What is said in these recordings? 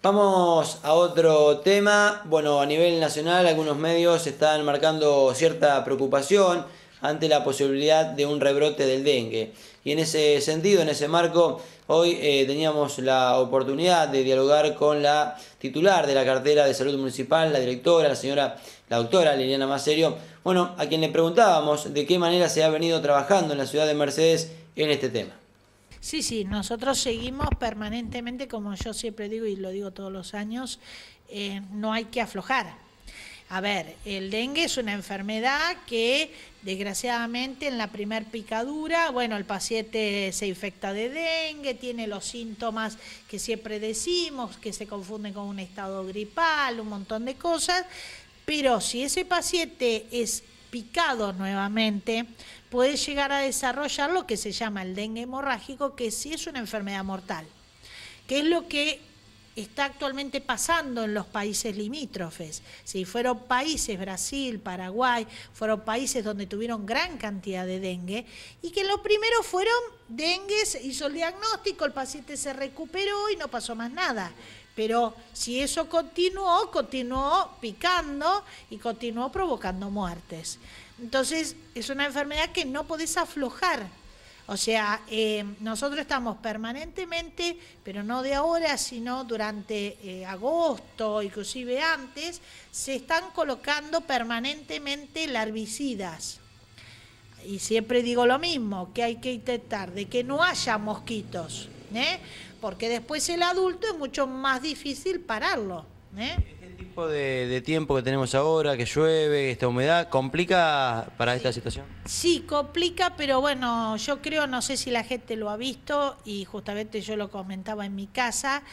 Vamos a otro tema. Bueno, a nivel nacional algunos medios están marcando cierta preocupación ante la posibilidad de un rebrote del dengue. Y en ese sentido, en ese marco, hoy teníamos la oportunidad de dialogar con la titular de la cartera de salud municipal, la directora, la doctora Liliana Macerio, bueno, a quien le preguntábamos de qué manera se ha venido trabajando en la ciudad de Mercedes en este tema. Sí, nosotros seguimos permanentemente, como yo siempre digo y lo digo todos los años, no hay que aflojar. A ver, el dengue es una enfermedad que desgraciadamente en la primer picadura, bueno, el paciente se infecta de dengue, tiene los síntomas que siempre decimos, que se confunden con un estado gripal, un montón de cosas, pero si ese paciente es picado nuevamente, puede llegar a desarrollar lo que se llama el dengue hemorrágico, que sí es una enfermedad mortal, que es lo que está actualmente pasando en los países limítrofes. Si fueron países, Brasil, Paraguay, fueron países donde tuvieron gran cantidad de dengue y que lo primero fueron dengue, se hizo el diagnóstico, el paciente se recuperó y no pasó más nada. Pero si eso continuó picando y continuó provocando muertes. Entonces es una enfermedad que no podés aflojar. O sea, nosotros estamos permanentemente, pero no de ahora, sino durante agosto, inclusive antes, se están colocando permanentemente larvicidas. Y siempre digo lo mismo, que hay que intentar de que no haya mosquitos, porque después el adulto es mucho más difícil pararlo. ¿Este tipo de tiempo que tenemos ahora, que llueve, esta humedad, complica para esta situación? Sí, complica, pero bueno, yo creo, no sé si la gente lo ha visto, y justamente yo lo comentaba en mi casa,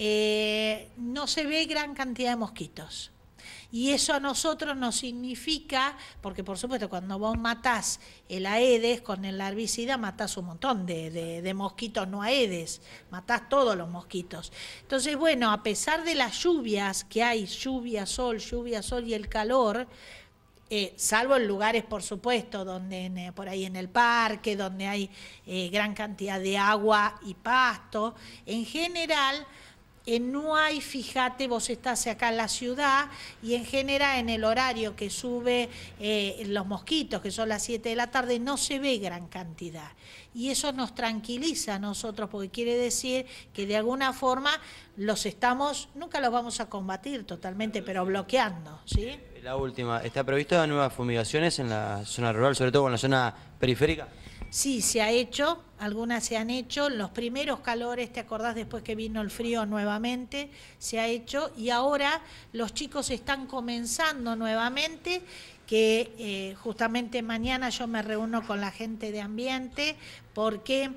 no se ve gran cantidad de mosquitos. Y eso a nosotros nos significa, porque por supuesto cuando vos matás el Aedes con el larvicida, matás un montón de mosquitos no Aedes, matás todos los mosquitos. Entonces, bueno, a pesar de las lluvias que hay, lluvia, sol y el calor, salvo en lugares, por supuesto, donde por ahí en el parque, donde hay gran cantidad de agua y pasto, en general no hay, fíjate, vos estás acá en la ciudad y en general en el horario que sube los mosquitos, que son las 7 de la tarde, no se ve gran cantidad. Y eso nos tranquiliza a nosotros porque quiere decir que de alguna forma nunca los vamos a combatir totalmente, pero bloqueando, ¿sí? La última, ¿está prevista nuevas fumigaciones en la zona rural, sobre todo en la zona periférica? Sí, se ha hecho, algunas se han hecho, los primeros calores, ¿te acordás después que vino el frío nuevamente? Se ha hecho y ahora los chicos están comenzando nuevamente, que justamente mañana yo me reúno con la gente de ambiente porque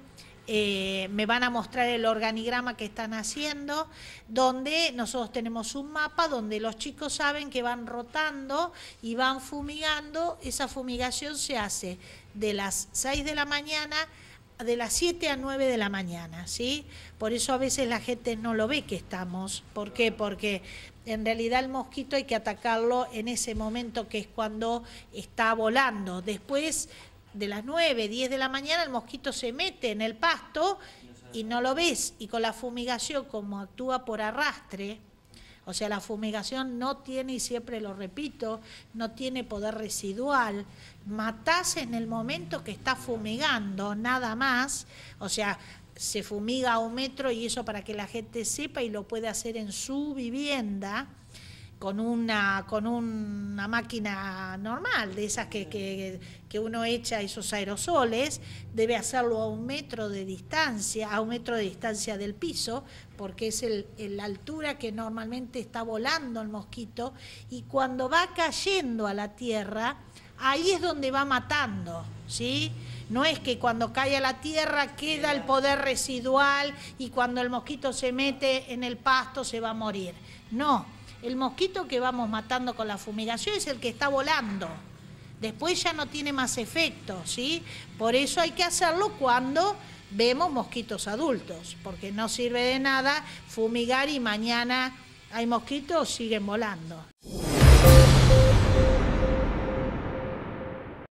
me van a mostrar el organigrama que están haciendo, donde nosotros tenemos un mapa donde los chicos saben que van rotando y van fumigando. Esa fumigación se hace de las 6 de la mañana, de las 7 a 9 de la mañana, ¿sí? Por eso a veces la gente no lo ve que estamos. ¿Por qué? Porque en realidad el mosquito hay que atacarlo en ese momento que es cuando está volando. Después de las 9, 10 de la mañana el mosquito se mete en el pasto y no lo ves. Y con la fumigación, como actúa por arrastre, o sea, la fumigación no tiene, y siempre lo repito, no tiene poder residual. Matás en el momento que está fumigando, nada más. O sea, se fumiga a 1 metro y eso para que la gente sepa y lo puede hacer en su vivienda con una máquina normal, de esas que uno echa esos aerosoles, debe hacerlo a 1 metro de distancia, a 1 metro de distancia del piso, porque es la altura que normalmente está volando el mosquito, y cuando va cayendo a la tierra, ahí es donde va matando, ¿sí? No es que cuando cae a la tierra queda el poder residual y cuando el mosquito se mete en el pasto se va a morir. No. El mosquito que vamos matando con la fumigación es el que está volando. Después ya no tiene más efecto, ¿sí? Por eso hay que hacerlo cuando vemos mosquitos adultos, porque no sirve de nada fumigar y mañana hay mosquitos, siguen volando.